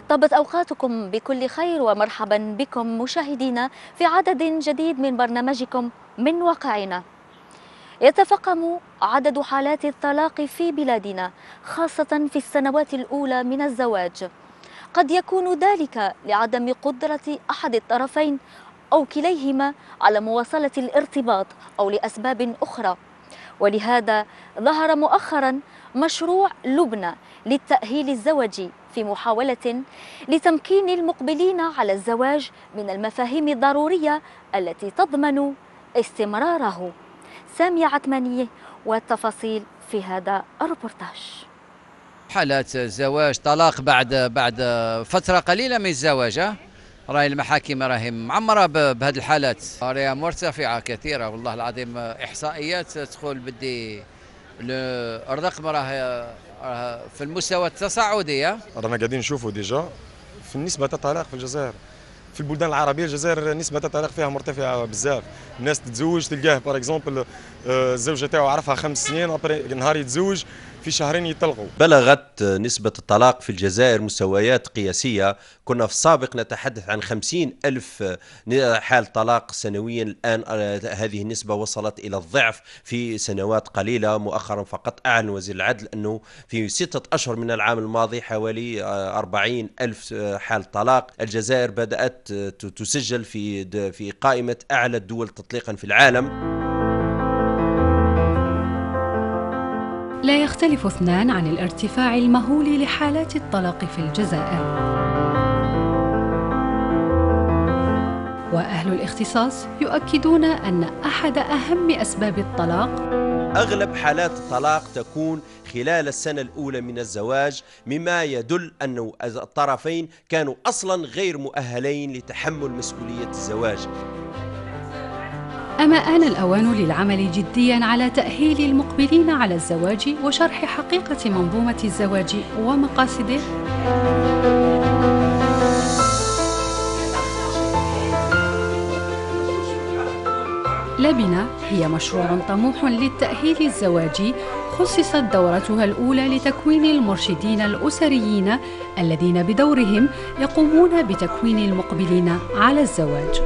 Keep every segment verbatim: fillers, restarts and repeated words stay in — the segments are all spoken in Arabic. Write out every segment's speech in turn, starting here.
طابت أوقاتكم بكل خير ومرحبا بكم مشاهدينا في عدد جديد من برنامجكم من واقعنا. يتفاقم عدد حالات الطلاق في بلادنا خاصة في السنوات الأولى من الزواج. قد يكون ذلك لعدم قدرة أحد الطرفين أو كليهما على مواصلة الارتباط أو لأسباب أخرى. ولهذا ظهر مؤخرا مشروع لبنى للتأهيل الزوجي في محاولة لتمكين المقبلين على الزواج من المفاهيم الضرورية التي تضمن استمراره. سامية عثمانية والتفاصيل في هذا الريبورتاج. حالات زواج طلاق بعد بعد فترة قليلة من الزواج، راهي المحاكم راهي معمرة بهذه الحالات، راهي مرتفعة كثيرة والله العظيم. إحصائيات تقول بدي الرقم راه في المستوى التصاعدي. رانا قاعدين نشوفوا ديجا في النسبة الطلاق في الجزائر، في البلدان العربية الجزائر نسبة الطلاق فيها مرتفعة بزاف. الناس تتزوج تلقاه باغ اكزومبل الزوجة تاعو عرفها خمس سنين ابري نهار يتزوج في شهرين يطلقوا. بلغت نسبة الطلاق في الجزائر مستويات قياسية. كنا في السابق نتحدث عن خمسين ألف حال طلاق سنويا، الآن هذه النسبة وصلت إلى الضعف في سنوات قليلة. مؤخرا فقط أعلن وزير العدل أنه في ستة أشهر من العام الماضي حوالي أربعين ألف حال طلاق. الجزائر بدأت تسجل في في قائمة أعلى الدول تطليقا في العالم. لا يختلف اثنان عن الارتفاع المهول لحالات الطلاق في الجزائر. وأهل الاختصاص يؤكدون أن أحد أهم أسباب الطلاق أغلب حالات الطلاق تكون خلال السنة الأولى من الزواج، مما يدل أن الطرفين كانوا أصلا غير مؤهلين لتحمل مسؤولية الزواج. أما آن الأوان للعمل جدياً على تأهيل المقبلين على الزواج وشرح حقيقة منظومة الزواج ومقاصده؟ لبنى هي مشروع طموح للتأهيل الزواجي، خصصت دورتها الأولى لتكوين المرشدين الأسريين الذين بدورهم يقومون بتكوين المقبلين على الزواج.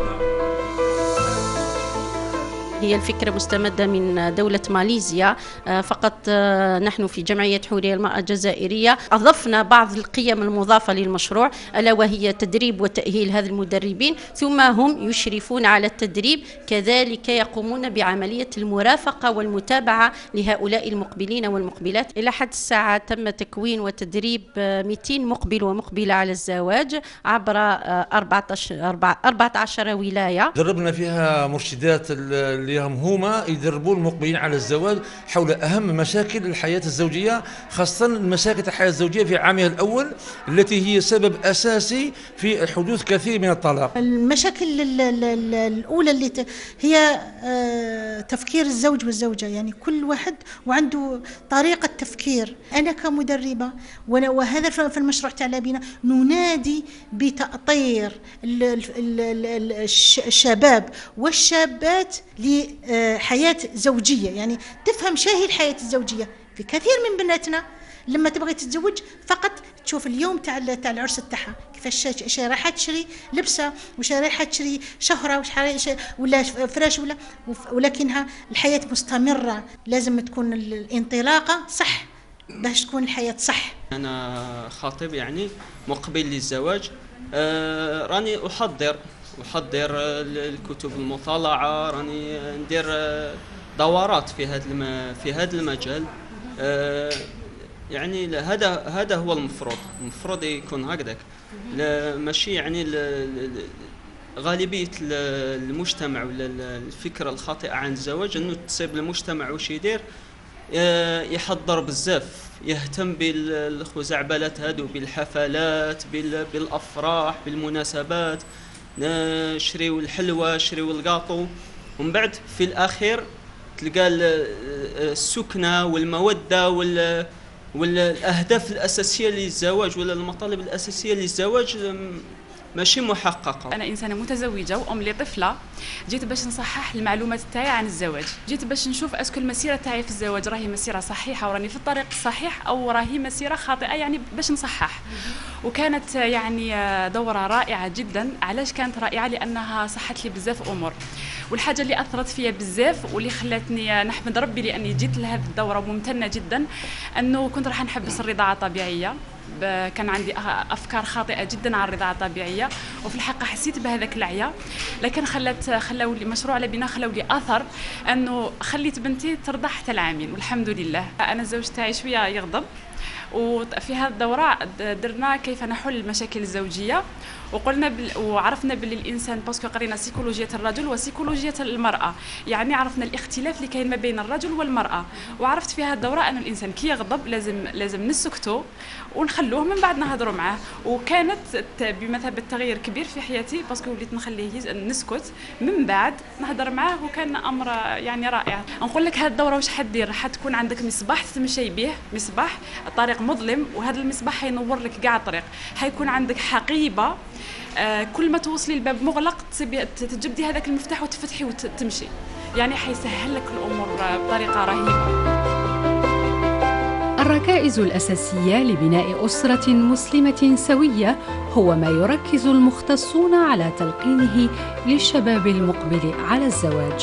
هي الفكرة مستمدة من دولة ماليزيا، فقط نحن في جمعية حورية المرأة الجزائرية أضفنا بعض القيم المضافة للمشروع، ألا وهي تدريب وتأهيل هذه المدربين، ثم هم يشرفون على التدريب، كذلك يقومون بعملية المرافقة والمتابعة لهؤلاء المقبلين والمقبلات. إلى حد الساعة تم تكوين وتدريب مئتين مقبل ومقبلة على الزواج عبر أربعة عشر ولاية. دربنا فيها مرشدات اللي هم هما يدربون المقبلين على الزواج حول أهم مشاكل الحياة الزوجية، خاصة المشاكل الحياة الزوجية في عامها الأول التي هي سبب أساسي في حدوث كثير من الطلاق. المشاكل الأولى اللي هي تفكير الزوج والزوجة، يعني كل واحد وعنده طريقة تفكير. أنا كمدربة وهذا في المشروع تاع لبنى ننادي بتأطير الشباب والشابات لحياة زوجية، يعني تفهم شاهي الحياة الزوجية. في كثير من بناتنا لما تبغي تتزوج فقط تشوف اليوم تاع تاع العرس تاعها كيفاش رايحه تشري لبسه، وش رايحه تشري شهره، وش ولا فراش، ولا ولكنها الحياة مستمرة. لازم تكون الانطلاقة صح باش تكون الحياة صح. أنا خاطب يعني مقبل للزواج، آه راني أحضر أحضر الكتب المطالعة، راني ندير دورات في هذا في هذا المجال. يعني هذا هذا هو المفروض المفروض يكون هكذاك، ماشي يعني غالبية المجتمع ولا الفكرة الخاطئة عن الزواج انه تصيب المجتمع واش يدير، يحضر بزاف، يهتم بالخزعبلات هادو، بالحفلات، بالافراح، بالمناسبات، نشريو الحلوى شريو القاطو، ومن بعد في الاخير تلقى السكنه والموده وال والاهداف الاساسيه للزواج ولا المطالب الاساسيه للزواج ماشي محققه. انا انسانه متزوجه وام لطفله، جيت باش نصحح المعلومات تاعي عن الزواج، جيت باش نشوف اسكو المسيره تاعي في الزواج راهي مسيره صحيحه وراني في الطريق الصحيح او راهي مسيره خاطئه، يعني باش نصحح. وكانت يعني دوره رائعه جدا. علاش كانت رائعه؟ لانها صحت لي بزاف امور، والحاجه اللي اثرت فيا بزاف واللي خلاتني نحمد ربي لاني جيت لهذه الدوره ممتنه جدا، انه كنت راح نحبس الرضاعه الطبيعيه. كان عندي افكار خاطئه جدا عن الرضاعه الطبيعيه، وفي الحقيقه حسيت بهذاك العيا، لكن خلت خلاو لي مشروع لبناء خلاو لي اثر انه خليت بنتي ترضع حتى العامين والحمد لله. انا الزوج تاعي شويه يغضب، وفي هذه الدوره درنا كيف نحل المشاكل الزوجيه، وقلنا بل... وعرفنا باللي الانسان باسكو قرينا سيكولوجيه الرجل وسيكولوجيه المراه، يعني عرفنا الاختلاف اللي كاين ما بين الرجل والمراه، وعرفت في هذه الدوره ان الانسان كي يغضب لازم لازم نسكتو ونخلوه من بعد نهضروا معاه. وكانت بمثابه تغيير كبير في حياتي باسكو وليت نخليه نسكت من بعد نهضر معاه، وكان امر يعني رائع. نقول لك هذه الدوره واش حدير؟ حتكون عندك مصباح تمشي به، مصباح الطريق مظلم وهذا المصباح حينور لك كاع الطريق. حيكون عندك حقيبه، آه كل ما توصلي الباب مغلق تجبدي هذاك المفتاح وتفتحي وتمشي، يعني حيسهل لك الامور بطريقه رهيبه. الركائز الأساسية لبناء أسرة مسلمة سوية هو ما يركز المختصون على تلقينه للشباب المقبل على الزواج.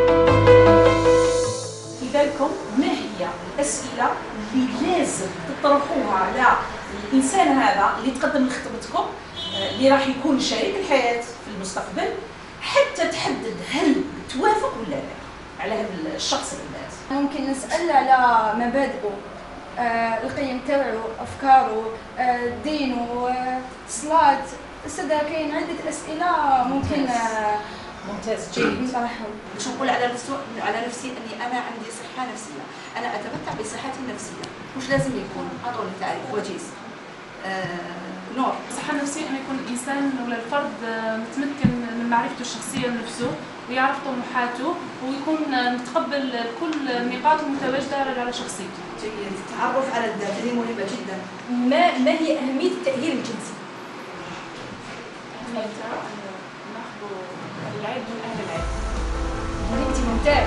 لذلك ما هي الأسئلة اللي لازم تطرحوها على الإنسان هذا اللي تقدم لخطبتكم، اللي راح يكون شريك الحياة في المستقبل، حتى تحدد هل توافق ولا لا على هذا الشخص بالذات؟ ممكن نسأل على مبادئه، آه، القيم تاعو، افكاره، آه، دينه، آه، الصلاه. استاذ كاين عده اسئله ممكن. آه، ممتاز جيد. باش نقول على على نفسي اني انا عندي صحه نفسيه، انا اتمتع بصحتي النفسيه، مش لازم يكون اعطوني تعريف وجيز. آه، نور. الصحه النفسيه ان يكون الانسان ولا الفرد متمكن من معرفته الشخصيه لنفسه ويعرف طموحاته ويكون متقبل كل النقاط المتواجده على شخصيته. جيد. التعرف على الذات هذه مهمه جدا. ما ما هي اهميه التاهيل الجنسي؟ اهميتها ناخذ العيب من اهل العيب. انت ممتاز.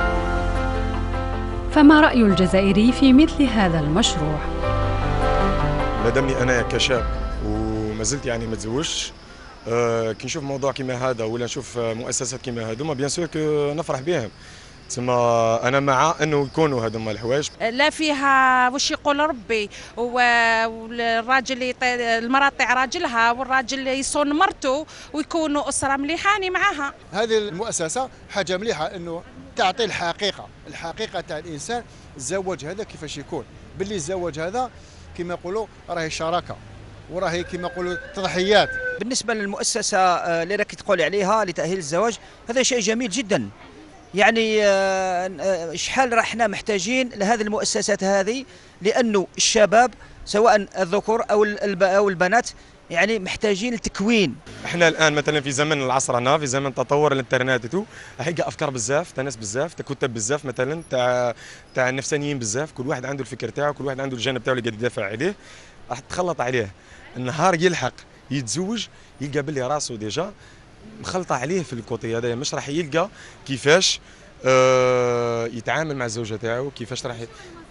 فما رأي الجزائري في مثل هذا المشروع؟ مادامني انا كشاب وما زلت يعني ما تزوجتش، أه كي نشوف موضوع كيما هذا ولا نشوف مؤسسات كيما هذوما بيان سور كو نفرح بهم. تسمى انا مع انه يكونوا هذوما الحوايج. لا فيها واش يقول ربي، والراجل المراه تطيع راجلها والراجل يصون مرته ويكونوا اسره مليحه معاها. هذه المؤسسه حاجه مليحه انه تعطي الحقيقه، الحقيقه تاع الانسان. الزواج هذا كيفاش يكون؟ باللي الزواج هذا كما يقولوا راهي شراكه وراهي كما يقولوا تضحيات. بالنسبه للمؤسسه اللي راكي تقولي عليها لتاهيل الزواج، هذا شيء جميل جدا. يعني شحال راحنا محتاجين لهذه المؤسسات هذه، لانه الشباب سواء الذكور او او البنات يعني محتاجين التكوين. احنا الان مثلا في زمن العصرنه، في زمن تطور الانترنت تو حقيقه افكار بزاف تاع ناس بزاف تاع كتاب بزاف مثلا تاع تاع النفسانيين بزاف، كل واحد عنده الفكر تاعو، كل واحد عنده الجانب تاعو اللي قاعد يدافع عليه. راح تخلط عليه النهار يلحق يتزوج يلقى باللي راسه ديجا مخلطه عليه في الكوتي هذايا، مش راح يلقى كيفاش آه يتعامل مع الزوجه تاعو، كيفاش راح ي...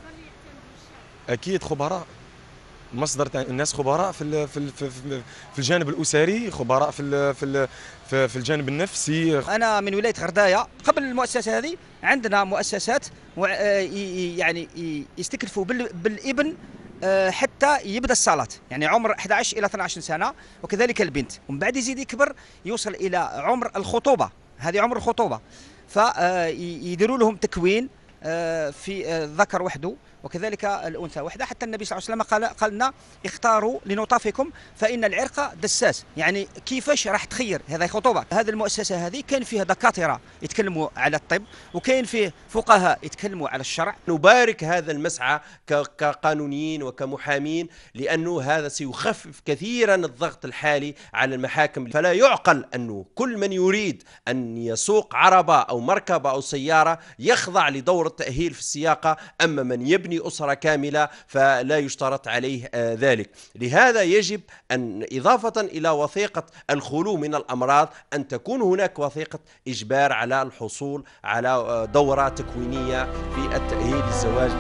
اكيد خبراء، مصدر تاع الناس خبراء في ال في ال في الجانب الاسري، خبراء في ال في ال في الجانب النفسي. انا من ولايه غردايه. قبل المؤسسه هذه عندنا مؤسسات يعني يستكلفوا بالابن حتى يبدا الصلاه، يعني عمر أحد عشر الى اثني عشر سنه، وكذلك البنت، ومن بعد يزيد يكبر يوصل الى عمر الخطوبه، هذه عمر الخطوبه، فيديروا لهم تكوين في الذكر وحده وكذلك الانثى وحده. حتى النبي صلى الله عليه وسلم قال قال لنا اختاروا لنطافكم فان العرق دساس، يعني كيفاش راح تخير هذه خطوبه. هذه المؤسسه هذه كان فيها دكاتره يتكلموا على الطب، وكاين فيه فقهاء يتكلموا على الشرع. نبارك هذا المسعى كقانونيين وكمحامين، لانه هذا سيخفف كثيرا الضغط الحالي على المحاكم. فلا يعقل انه كل من يريد ان يسوق عربه او مركبه او سياره يخضع لدور التاهيل في السياقه، اما من يبني يبني أسرة كاملة فلا يشترط عليه ذلك. لهذا يجب أن إضافة إلى وثيقة الخلو من الأمراض أن تكون هناك وثيقة إجبار على الحصول على دورة تكوينية في التأهيل للزواج.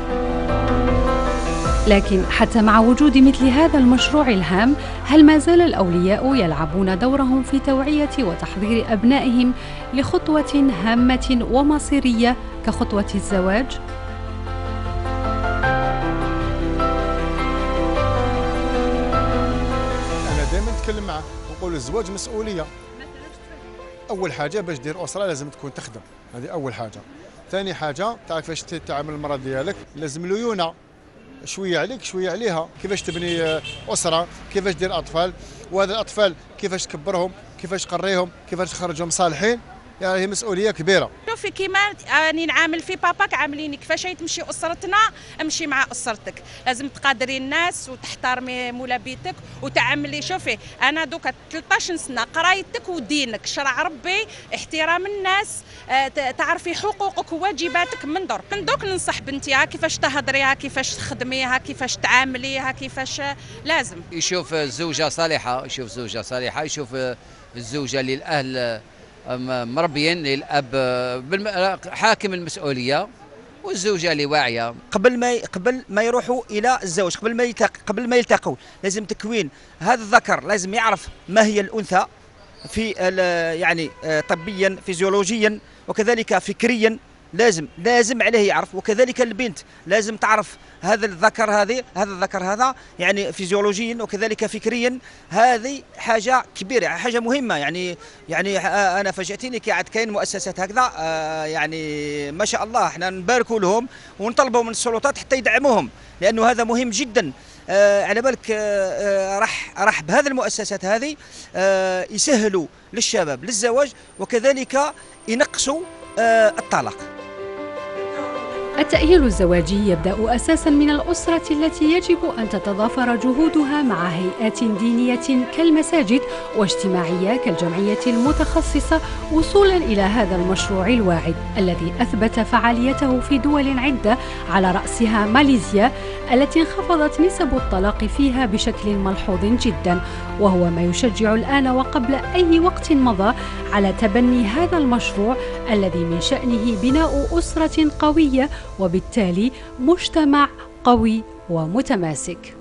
لكن حتى مع وجود مثل هذا المشروع الهام، هل ما زال الأولياء يلعبون دورهم في توعية وتحضير أبنائهم لخطوة هامة ومصيرية كخطوة الزواج؟ أنا دائما نتكلم معه ونقول الزواج مسؤولية. أول حاجة باش دير أسرة لازم تكون تخدم، هذه أول حاجة. ثاني حاجة تعرف كيفاش تتعامل المرأة ديالك، لازم ليونة شويه عليك شويه عليها، كيفاش تبني اسره، كيفاش دير اطفال، وهذا الاطفال كيفاش تكبرهم، كيفاش تقريهم، كيفاش تخرجهم صالحين، يعني هي مسؤوليه كبيره. شوفي كيما راني نعامل في باباك عامليني كيفاش تمشي اسرتنا امشي مع اسرتك، لازم تقادري الناس وتحترمي مولابيتك وتعاملي. شوفي انا دوكا ثلاثطاش سنه قرايتك ودينك شرع ربي احترام الناس، تعرفي حقوقك وواجباتك من دور من دوك ننصح بنتيها كيفاش تهضريها، كيفاش تخدميها، كيفاش تعامليها، كيفاش لازم يشوف الزوجه صالحه، يشوف زوجه صالحه، يشوف الزوجه للاهل مربيين، للاب حاكم المسؤوليه، والزوجه اللي واعيه. قبل ما قبل ما يروحوا الى الزواج، قبل ما يلتقي قبل ما يلتقوا لازم تكوين هذا الذكر، لازم يعرف ما هي الانثى في يعني طبيا فيزيولوجيا وكذلك فكريا، لازم لازم عليه يعرف، وكذلك البنت لازم تعرف هذا الذكر هذه هذا الذكر هذا يعني فيزيولوجيا وكذلك فكريا. هذه حاجه كبيره، حاجه مهمه. يعني يعني انا فاجاتني كي عاد كاين مؤسسات هكذا، يعني ما شاء الله احنا نباركوا لهم ونطلبوا من السلطات حتى يدعموهم، لانه هذا مهم جدا. على بالك راح راح بهذه المؤسسات هذه يسهلوا للشباب للزواج، وكذلك ينقصوا الطلاق. التأهيل الزواجي يبدأ أساساً من الأسرة التي يجب أن تتضافر جهودها مع هيئات دينية كالمساجد واجتماعية كالجمعية المتخصصة، وصولاً إلى هذا المشروع الواعد الذي أثبت فعاليته في دول عدة على رأسها ماليزيا التي انخفضت نسب الطلاق فيها بشكل ملحوظ جداً، وهو ما يشجع الآن وقبل أي وقت مضى على تبني هذا المشروع الذي من شأنه بناء أسرة قوية وبالتالي مجتمع قوي ومتماسك.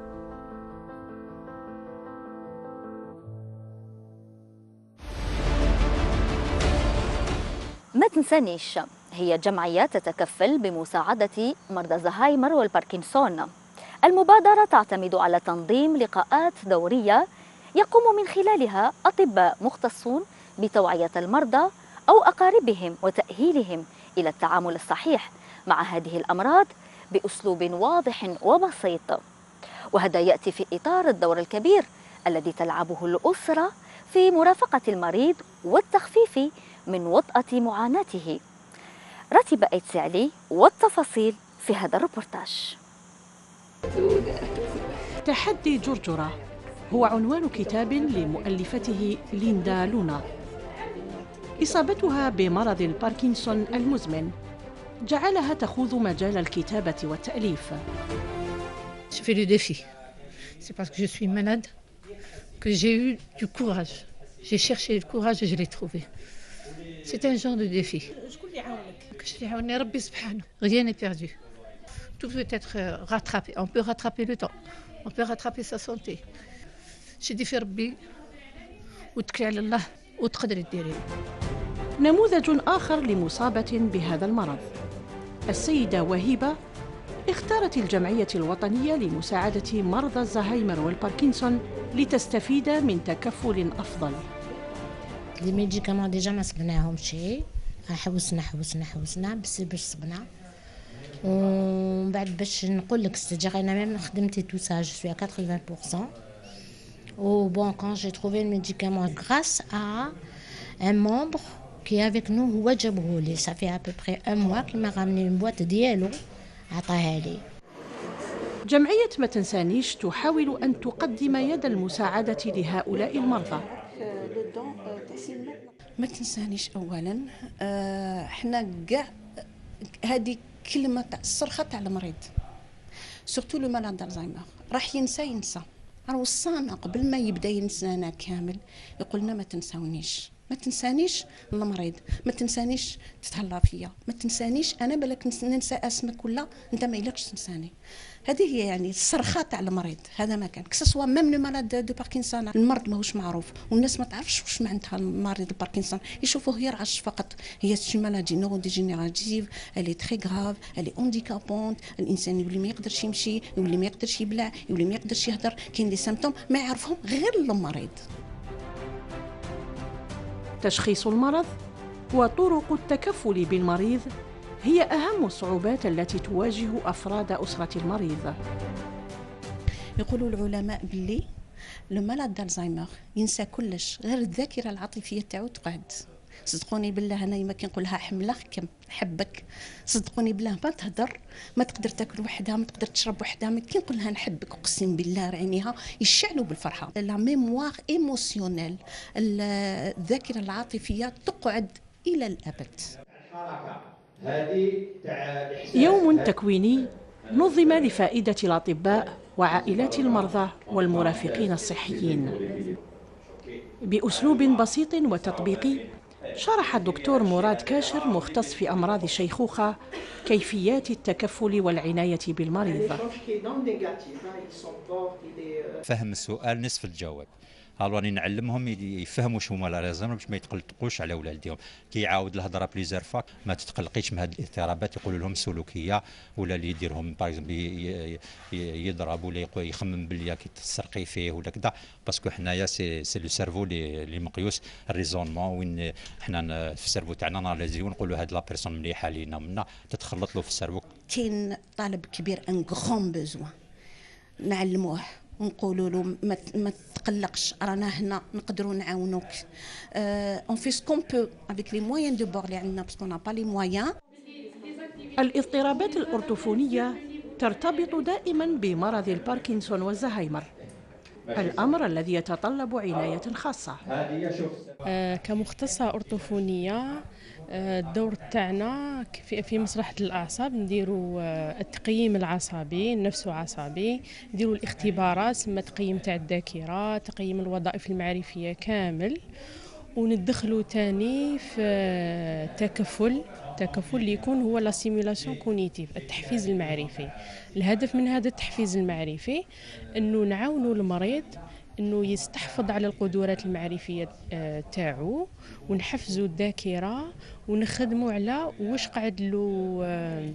ما تنسانيش هي جمعية تتكفل بمساعدة مرضى زهايمر والباركنسون. المبادرة تعتمد على تنظيم لقاءات دورية يقوم من خلالها أطباء مختصون بتوعية المرضى أو أقاربهم وتأهيلهم إلى التعامل الصحيح مع هذه الأمراض بأسلوب واضح وبسيط. وهذا يأتي في إطار الدور الكبير الذي تلعبه الأسرة في مرافقة المريض والتخفيف من وطأة معاناته. راتبة أيتسعلي والتفاصيل في هذا الروبورتاج. تحدي جرجرة هو عنوان كتاب لمؤلفته ليندا لونا. إصابتها بمرض الباركنسون المزمن جعلها تخوض مجال الكتابة والتأليف. Je fais le défi. C'est parce que je suis malade que j'ai eu du courage. J'ai cherché le courage et je l'ai trouvé. C'est un genre de défi. شكون اللي يعاوني؟ ربي سبحانه. Rien n'est perdu. Tout peut être rattrapé. On peut rattraper le temps. On peut rattraper sa santé. شدي في ربي وتكلي على الله وتقدري ديري. نموذج آخر لمصابة بهذا المرض. السيدة وهيبة اختارت الجمعية الوطنية لمساعدة مرضى الزهايمر والباركنسون لتستفيد من تكفل أفضل. لي ميديكامون ديجا ما صبناهمش، حوسنا حوسنا حوسنا بس باش صبنا، ومن بعد باش نقول لك ستجي انا ميم خدمتي تو سا جو سوي ثمانين بالمية. Ou bon, quand j'ai trouvé le médicament grâce à un membre qui est avec nous, هو جابوه. Ça fait à peu près un mois qu'il m'a ramené une boîte ديالو عطاها لي. جمعية ما تنسانيش تحاول أن تقدم يد المساعدة لهؤلاء المرضى. ما تنسانيش أولا احنا كاع هذه كلمة تاع الصرخة تاع المريض. سورتو لو مالاد دالزهايمر راح ينسى ينسى راه وصانا قبل ما يبدا ينسانا كامل يقولنا ما تنساونيش ما تنسانيش المريض، ما تنسانيش تتهلا فيا، ما تنسانيش انا بالك ننسى اسمك ولا انت ما يلكش تنساني. هذه هي يعني الصرخه تاع المريض. هذا ما كان كسوا ميم لو مالاد دو باركنسون المرض ماهوش معروف والناس ما تعرفش واش معناتها المريض الباركنسون، يشوفوه يرعش فقط. هي شي مالادي نورو ديجينيراتيف الي تري غراف الي اونديكابونت، الانسان يولي ما يقدرش يمشي، يولي ما يقدرش يبلع، يولي ما يقدرش يهدر، كاين لي سيمبتوم ما يعرفهم غير المريض. تشخيص المرض وطرق التكفل بالمريض هي أهم الصعوبات التي تواجه أفراد أسرة المريض. يقولوا العلماء باللي لو مالاد دالزهايمر ينسى كلش غير الذاكرة العاطفية تاعو تقعد. صدقوني بالله أنا ما كنقولها حملة كم نحبك، صدقوني بالله ما تهدر، ما تقدر تاكل وحدها، ما تقدر تشرب وحدها، ما كي نقولها نحبك اقسم بالله عينيها يشعلوا بالفرحه. لا ميموار ايموسيونيل الذاكره العاطفيه تقعد الى الابد. يوم تكويني نظم لفائده الاطباء وعائلات المرضى والمرافقين الصحيين باسلوب بسيط وتطبيقي. شرح الدكتور مراد كاشر مختص في أمراض الشيخوخة كيفيات التكفل والعناية بالمريض. فهم السؤال نصف الجواب. راني نعلمهم يفهموا شو هما لازم باش ما يتقلقوش على ولادهم. كي يعاود الهضره بليزير فاك ما تتقلقيش من هذه الاضطرابات، يقولوا لهم سلوكيه ولا اللي يديرهم باغ يضرب ولا يخمم باللي كي تسرقي فيه ولا كذا، باسكو حنايا سي سي لو سيرفو اللي مقيوس الريزونمون وين حنا في السيرفو تاعنا ناليزيو ونقولوا هاد لا بيرسون مليحه لينا منا تتخلط له في السيرفو. كاين طالب كبير ان غران بوزوان نعلموه ونقولوا له ما ما تقلقش رانا هنا نقدروا نعاونوك. اون في سكون بو افيك لي مويان دو بور اللي عندنا باسكو نا با لي مويان. الاضطرابات الأرثوفونية ترتبط دائما بمرض الباركنسون والزهايمر، الأمر الذي يتطلب عناية خاصة. آه كمختصة أرثوفونية الدور تاعنا في مصلحة الأعصاب نديروا التقييم العصبي النفسي عصبي، نديروا الاختبارات ثم تقييم تاع الذاكرة، تقييم الوظائف المعرفية كامل، وندخلوا تاني في تكفل تكفل اللي يكون هو لا سيمولاسيون كونيتيف التحفيز المعرفي. الهدف من هذا التحفيز المعرفي انه نعاونوا المريض انه يستحفظ على القدرات المعرفيه تاعو ونحفزوا الذاكره ونخدموا على واش قعد له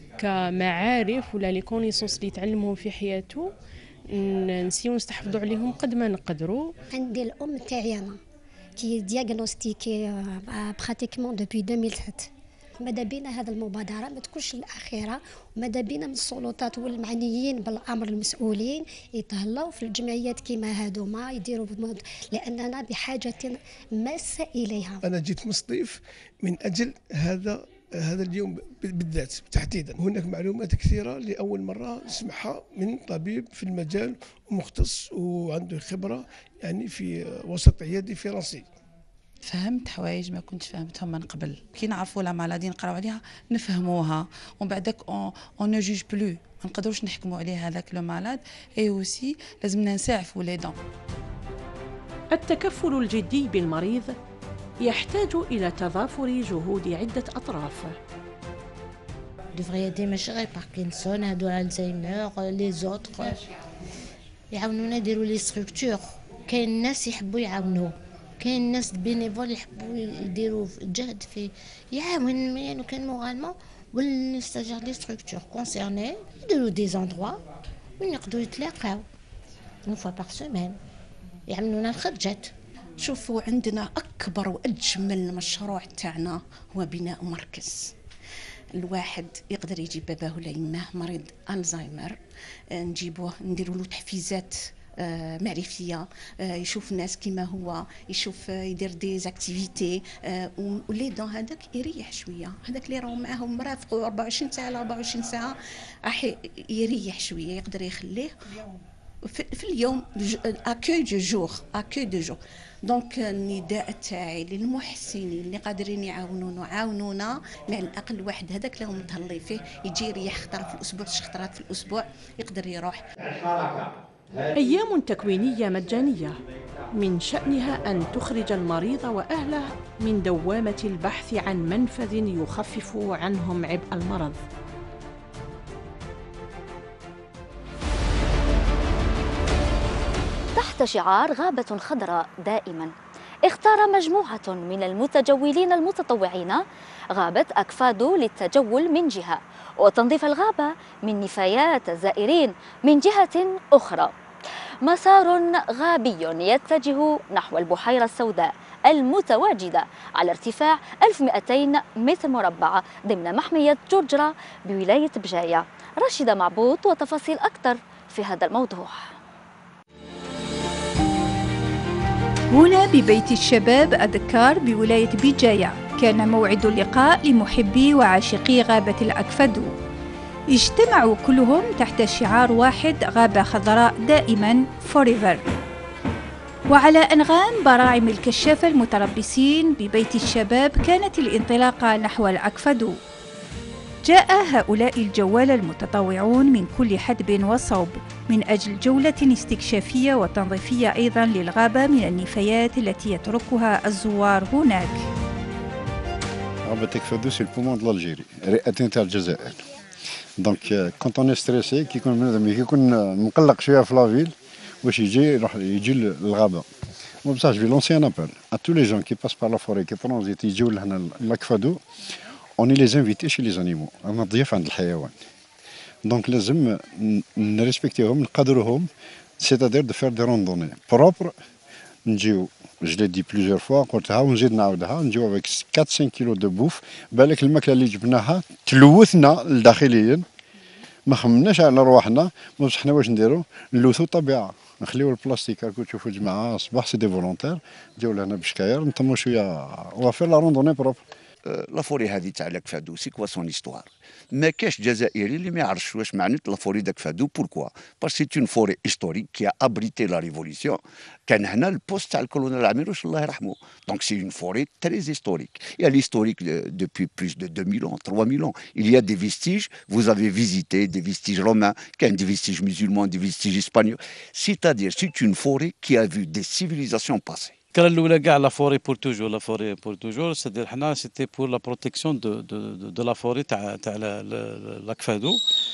كمعارف ولا لي كونيسونس اللي تعلمهم في حياته، نسيو نستحفظوا عليهم قد ما نقدروا. عندي الام تاعي انا كي دياغنوستيكي براتيكمون دوبي ألفين وثلاثة. ماذا بينا هذه المبادرة ما تكونش الأخيرة، وماذا بينا من السلطات والمعنيين بالأمر المسؤولين يتهلاو في الجمعيات كما هذوما يديروا، لأننا بحاجة ماسة إليها. أنا جيت مستضيف من أجل هذا هذا اليوم بالذات تحديدا. هناك معلومات كثيرة لأول مرة نسمعها من طبيب في المجال ومختص وعنده خبرة يعني في وسط عيادي فرنسي. فهمت حوايج ما كنتش فهمتهم من قبل. كي نعرفوا لا مالادي نقراو عليها نفهموها ومن بعدك اون نو جوج بلو، ما نقدروش نحكموا عليه هذاك لو مالاد. اي اوسي لازمنا نساعفوا لي دون. التكفل الجدي بالمريض يحتاج إلى تضافر جهود عدة أطراف. دفغي ماشي غير باركنسون، هادو الزهايمر لي زوتر يعاونونا يديروا لي ستركتور. كاين الناس يحبوا يعاونوا، كاين الناس بينيفول يحبوا يديروا جهد في يعاون، يعني كان مورالمون والستاجير لي ستركتور كونسيرني يديروا دي زوندروا وين يقدروا يتلاقاو اون فوا بار سيمين يعملونا الخرجات. شوفوا عندنا أكبر وأجمل مشروع تاعنا هو بناء مركز. الواحد يقدر يجيب باباه ولا يماه مريض الزهايمر، نجيبوه نديروا له تحفيزات معرفيه، يشوف ناس كما هو، يشوف يدير دي زاكتيفيتي، ولي دون هذاك يريح شويه. هذاك اللي راهو معاهم مرافقوا أربعة وعشرين ساعه على أربعة وعشرين ساعه راح يريح شويه، يقدر يخليه في, في اليوم اكوي دو جور اكوي دو جور دونك النداء تاعي للمحسنين اللي قادرين يعاونونا عاونونا، مع الاقل واحد هذاك لو متهلي فيه يجي يريح خطره في الاسبوع شي خطرات في الاسبوع يقدر يروح. أيام تكوينية مجانية من شأنها أن تخرج المريض وأهله من دوامة البحث عن منفذ يخفف عنهم عبء المرض. تحت شعار غابة خضراء دائما، اختار مجموعة من المتجولين المتطوعين غابة أكفادو للتجول من جهة، وتنظيف الغابة من نفايات الزائرين من جهة أخرى. مسار غابي يتجه نحو البحيرة السوداء المتواجدة على ارتفاع ألف ومئتين متر مربع ضمن محمية جرجرة بولاية بجاية. رشيدة معبود وتفاصيل أكثر في هذا الموضوع. هنا ببيت الشباب الدكار بولاية بجاية كان موعد اللقاء لمحبي وعاشقي غابة الأكفادو. اجتمعوا كلهم تحت شعار واحد: غابة خضراء دائما forever. وعلى أنغام براعم الكشافة المتربصين ببيت الشباب كانت الانطلاقة نحو الأكفادو. جاء هؤلاء الجوال المتطوعون من كل حدب وصوب من أجل جولة استكشافية وتنظيفية أيضا للغابة من النفايات التي يتركها الزوار هناك. غابة أكفادو سي البومون دو الجيري، رئتين تاع الجزائر. دونك كونت اوني ستريسي كيكون بنادم كيكون مقلق شويه في لافيل واش يجي يروح يجي للغابه. وبصح جو لونسي ان ابل ا تو لي جون كي باس بار لا فوري كي ترونزيت يجيو لهنا لاكفادو، اوني لي انفيتي شي لي زانيمو، انا ضياف عند الحيوان. دونك لازم نريسبكتيهم نقدروهم، سيتادير دو فير دي روندوني بروبر. نجيو جو دي بليزيور فوا قلتها ونزيد نعاودها، نجيو افيك أربعة خمسة كيلو دو بوف. بالك الماكله اللي جبناها تلوثنا داخليا، ما خممناش على رواحنا، بصح حنا واش نديرو؟ نلوثو الطبيعه، نخليو البلاستيك راكم تشوفوا الجماعه الصباح سي دي فولونتير جاو لهنا بشكاير نطمو شويه وافير لا روندوني بروبر. لا فوري هذه تاع لاكفادو سي كوا سون هيستوار. ما كاش جزائري اللي ما يعرفش واش معنات لا فوري داكفادو. بوركوا؟ باش سي اون فوري هيستوريك كي ابريتي لا ريفوليسيون. كان هنا البوست تاع الكولونيل عميروش الله يرحمه. دونك سي اون فوري تري هيستوريك. Il y a l'historique depuis plus de deux mille ans, trois mille ans. Il y a des vestiges, vous avez visité des vestiges romains, des vestiges musulmans, des vestiges espagnols. C'est-à-dire c'est une forêt qui a vu des civilisations passer. الفكره الاولى كاع لا فوري بور توجور لا فوري بور توجور سيدير حنا سيتي بور لا بروتيكسيون دو دو دو لا فوري تاع تاع لاكفادو.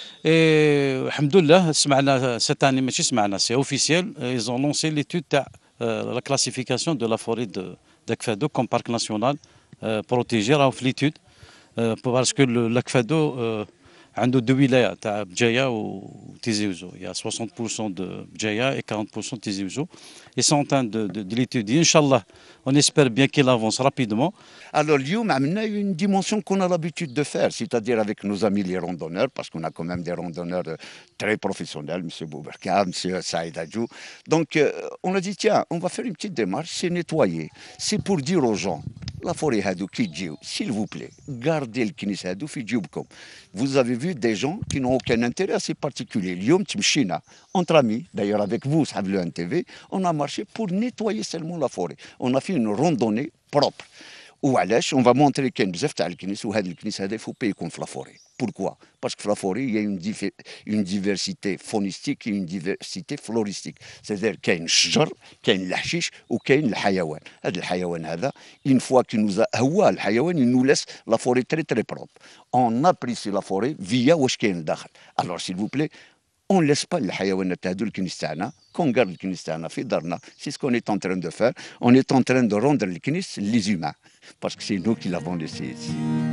اي الحمد لله سمعنا سيت اني ماشي سمعنا سي اوفيسيال ايزون لونسي ليتود تاع لا كلاسيفيكاسيون دو لا فوري داكفادو كوم بارك ناسيونال بروتيجي راهو في ليتود باسكو لاكفادو عنده دو ولايات تاع بجايه وتيزي وزو. يا ستين بالمئة دو بجايه et quarante pour cent تيزي وزو. Ils sont en train de, de, de l'étudier. Inch'Allah, on espère bien qu'il avance rapidement. Alors, اليوم عملنا une dimension qu'on a l'habitude de faire, c'est-à-dire avec nos amis les randonneurs, parce qu'on a quand même des randonneurs très professionnels, M. Boubarka, M. Saïd Adjou. Donc, euh, on a dit, tiens, on va faire une petite démarche, c'est nettoyer. C'est pour dire aux gens, la forêt Hadou qui dit, s'il vous plaît, gardez le Knis Hadou fi djoubkom. Vous avez vu des gens qui n'ont aucun intérêt assez particulier. L'yom Timchina, entre amis, d'ailleurs avec vous, Sableu N T V, on a marché pour nettoyer seulement la forêt. On a fait une randonnée propre. Ou alors, on va montrer qu'il y a une bzef تاع الكنيس وهذا الكنيس هذا faut pas يكون في la forêt. Pourquoi? Parce que في la forêt il y a une, une diversité faunistique et une diversité floristique. C'est-à-dire كاين الشجر كاين الحشيش وكاين الحيوان. هذا الحيوان هذا une fois qu'il nous a هو الحيوان il nous laisse la forêt très très propre. On apprécie la forêt via واش كاين لداخل. Alors s'il vous plaît, on ne laisse pas الحيوانات هذو الكنيس تاعنا، qu'on garde الكنيس تاعنا في دارنا. C'est ce qu'on est en train de faire. On est en train de rendre الكنيس les humains. Parce que c'est nous qui l'avons laissé ici.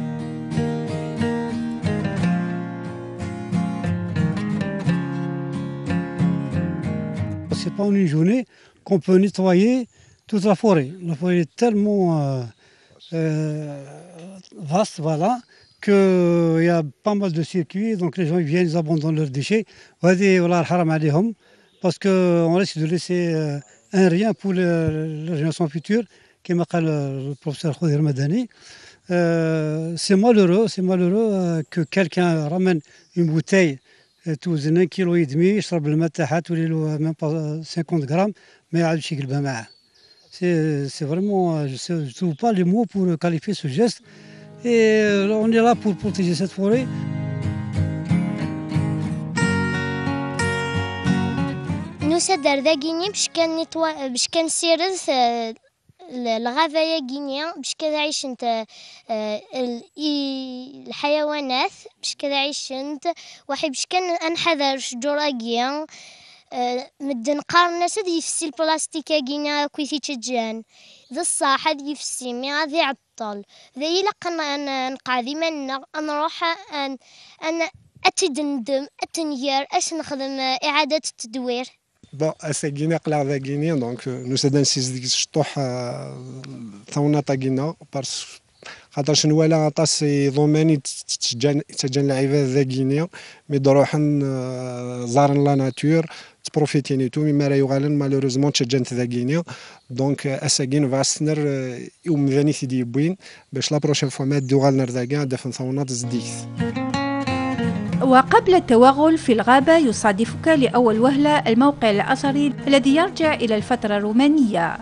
C'est pas en une journée qu'on peut nettoyer toute la forêt. La forêt est tellement euh, euh, vaste, voilà, qu'il y a pas mal de circuits, donc les gens ils viennent, ils abandonnent leurs déchets. Parce qu'on risque de laisser un rien pour la génération future. كما قال البروفيسور خضير مدني سي malheureux c'est malheureux que quelqu'un ramène une bouteille توزن كيلو يدمي يشرب الماء تاعها تولي له ميم با خمسين غرام ما يعاودش يقلبها معاه. سي سي فريمون جو تروف با لي مو بور كاليفي سو جيست اي اون اي لا بور بروتيجي سيت فوري. نوسا درداكيني باش كان باش كنسيرد الغابة كينيا باش كنعيش انت الحيوانات باش كنعيش انت واحد باش كان انحذر شجرة كيا مدن قارنا سد يفسي البلاستيكا كينا كويتي تجان ذا الصاحة يفسي مي غادي يعطل ذا يلا قنا نقع ديما نروح ان انا اتدندم اتنير اش نخدم اعادة التدوير. Bon, c'est Guinée, clair de Guinée, donc nous sommes six شطوح ثونة Guinée parce خاطرش نوالا عطاس ضماني تجان تجان العباد ذا غينيا مي دروحن زارن لا ناتور تبروفيتيني تو مما لا يغالن مالوريزمون تجان ذا غينيا دونك اساكين فاستنر يوم ذاني سيدي بوين باش لا بروشين فوا ما دوغالنا ذا كاع دفن ثونات زديث. وقبل التوغل في الغابة يصادفك لأول وهلة الموقع الأثري الذي يرجع إلى الفترة الرومانية.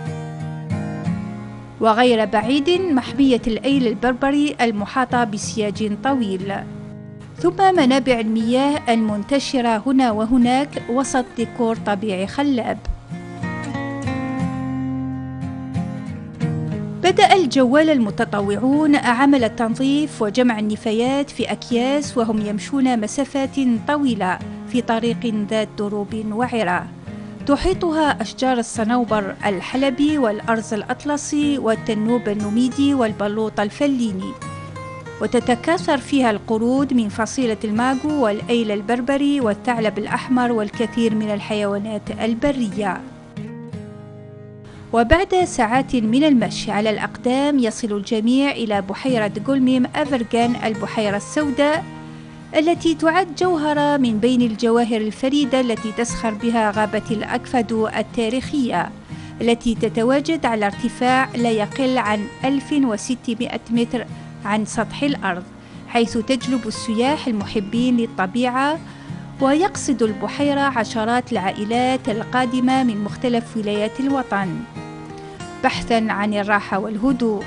وغير بعيد محمية الأيل البربري المحاطة بسياج طويل، ثم منابع المياه المنتشرة هنا وهناك وسط ديكور طبيعي خلاب. بدأ الجوال المتطوعون عمل التنظيف وجمع النفايات في أكياس وهم يمشون مسافات طويلة في طريق ذات دروب وعرة تحيطها أشجار الصنوبر الحلبي والأرز الأطلسي والتنوب النميدي والبلوط الفليني، وتتكاثر فيها القرود من فصيلة الماغو والأيل البربري والثعلب الأحمر والكثير من الحيوانات البرية. وبعد ساعات من المشي على الأقدام يصل الجميع إلى بحيرة غولميم أفرغان البحيرة السوداء التي تعد جوهرة من بين الجواهر الفريدة التي تزخر بها غابة الأكفادو التاريخية التي تتواجد على ارتفاع لا يقل عن ألف وستمائة متر عن سطح الأرض، حيث تجلب السياح المحبين للطبيعة. ويقصد البحيرة عشرات العائلات القادمة من مختلف ولايات الوطن بحثاً عن الراحة والهدوء.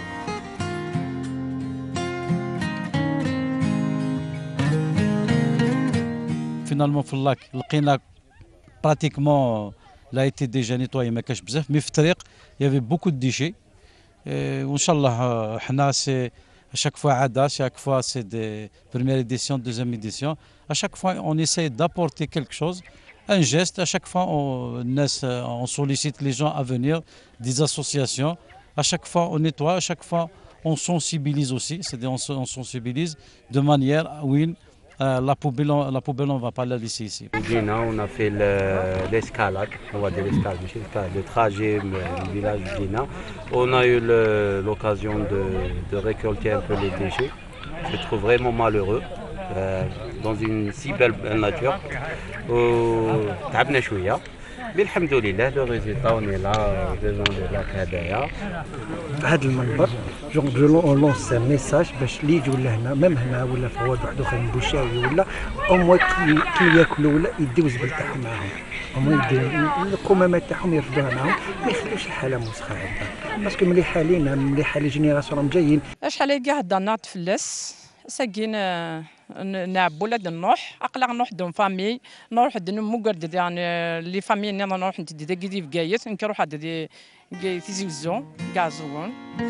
فينالمون في اللاك لقينا براتيكمون لا ايتي ديجا نيتواي ما كاش بزاف، مي في الطريق يافي بوكو دو ديشي وان شاء الله حنا سي à chaque fois à chaque fois c'est des première édition, deuxième édition, à chaque fois on essaie d'apporter quelque chose, un geste, à chaque fois on, on sollicite les gens à venir, des associations, à chaque fois on nettoie, à chaque fois on sensibilise aussi, c'est-à-dire on, on sensibilise de manière où euh, la poubelle, la poubelle on ne va pas la laisser ici. On a fait l'escalade, on va dire l'escalade, le trajet du village de Guina. On a eu l'occasion de, de récolter un peu les déchets. Je trouve vraiment malheureux euh, dans une si belle nature. تعبنا شوية. بالحمد لله لو ريزلتا اوني لا ديزون دو لاك هدايا بهذا المنبر جون جو لونس ميساج باش اللي يجوا لهنا ميم هنا ولا في عواد واحد اخرين بوشاوي ولا او موا كي ياكلوا ولا يديو الزبل تاعهم معاهم، او موا يديو القمامات تاعهم يرفدوها معاهم، ما يخليوش الحاله موسخه هكذا باسكو مليحه لينا مليحه لي جينيراسيون راهم جايين. شحال كاع هدا النهار تفلس ساكين نعبوا لا نروح اقلع نروح دون فامي نروح دون مقرد يعني لي فامي نروح ندي داكي في كايت نروح هاد دي تيزيزون غازون.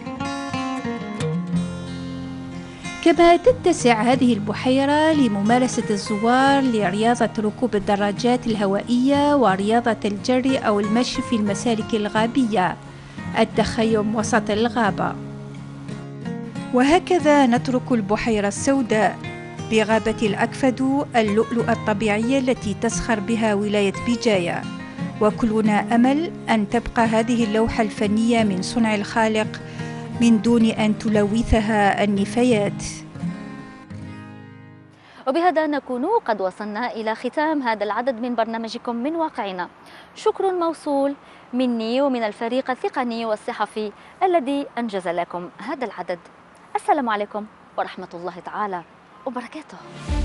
كما تتسع هذه البحيرة لممارسة الزوار لرياضة ركوب الدراجات الهوائية ورياضة الجري أو المشي في المسالك الغابية، التخيم وسط الغابة. وهكذا نترك البحيرة السوداء بغابة الأكفادو اللؤلؤة الطبيعية التي تزخر بها ولاية بجاية، وكلنا أمل أن تبقى هذه اللوحة الفنية من صنع الخالق من دون أن تلوثها النفايات. وبهذا نكون قد وصلنا إلى ختام هذا العدد من برنامجكم من واقعنا. شكر موصول مني ومن الفريق التقني والصحفي الذي أنجز لكم هذا العدد. السلام عليكم ورحمة الله تعالى وبركاته.